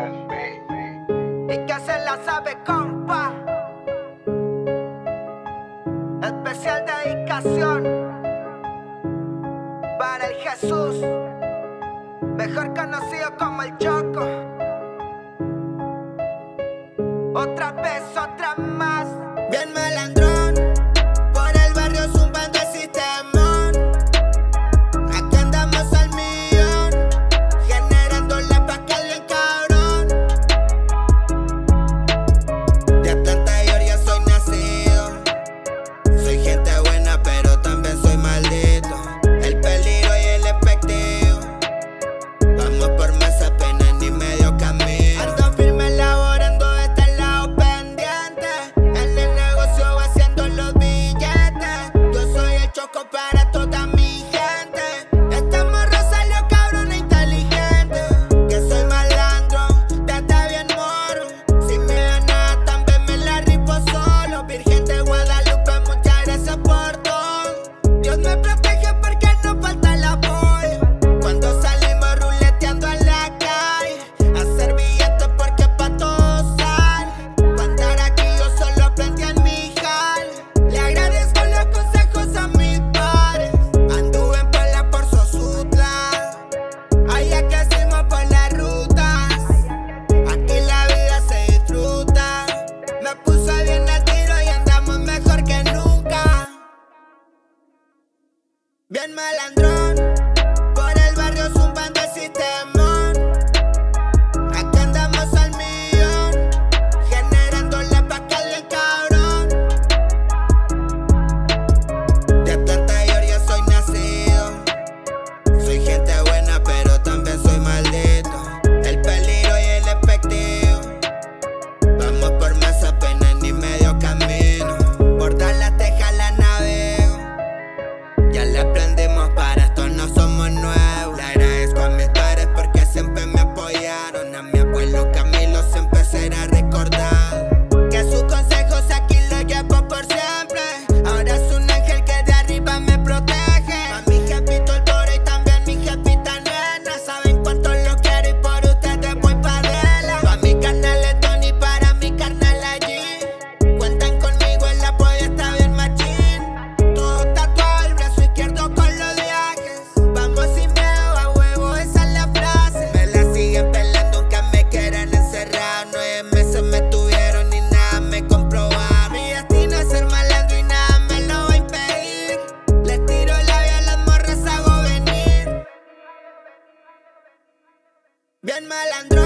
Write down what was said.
Y que se la sabe, compa. Especial dedicación para el Jesús, mejor conocido como el Choco. Otra vez, otra más. Bien malandrón, por el barrio zumbando el sistemón. Acá andamos al millón, generando la paca bien cabrón. De Atlanta yo ya soy nacido. Soy gente buena pero también soy maldito. El peligro y el efectivo. Vamos por más apenas ni medio camino. Ando firme elaborando este lado pendiente. En el negocio haciendo los billetes. Yo soy el Choco para toda mi gente. Esta morra salió cabrona inteligente. Que soy malandro, date bien moro. Si me gana también me la rifo solo. Virgen de Guadalupe, muchas gracias por todo. Dios me protege porque no falta el apoyo. Cuando salimos ruleteando en la calle, hacer billetes porque pa' todos sale. Pa' andar aquí yo solo aprendí en mi jale. Le agradezco los consejos a mis padres. Anduve en pala por Sosutla, allá que hacemos por las rutas. Aquí la vida se disfruta. Me puse bien al tiro y andamos mejor que nunca. Bien malandrón, por el barrio zumbando el sistemón. Acá andamos al millón, generando la paca bien cabrón. De Atlanta yo ya soy nacido. Soy gente buena pero también soy maldito. El peligro y el efectivo. Vamos por más apenas ni medio camino. Por dar la teja la navego. Ya le aprendimos para esto, no somos nuevos. Le agradezco a mis padres porque siempre me apoyaron. A mi abuelo Camilo siempre será recordado. Que sus consejos aquí los llevo por siempre. Ahora es un ángel que de arriba me protege. A mi jefito el toro y también mi jefita nena. Saben cuánto lo quiero y por ustedes voy pa' dela. Pa' mi carnal es Tony, para mi carnal allí. Cuentan conmigo, el apoyo está bien machín. Todo tatuado el brazo izquierdo con los viajes. Vamos sin miedo, a huevo, esa es la frase. Me la siguen pelando aunque me quieran encerrar. 9 meses me tuvieron y nada me comprobaron. Mi destino es ser malandro y nada me lo va a impedir. Les tiro labia a las morras, hago venir. Bien malandro.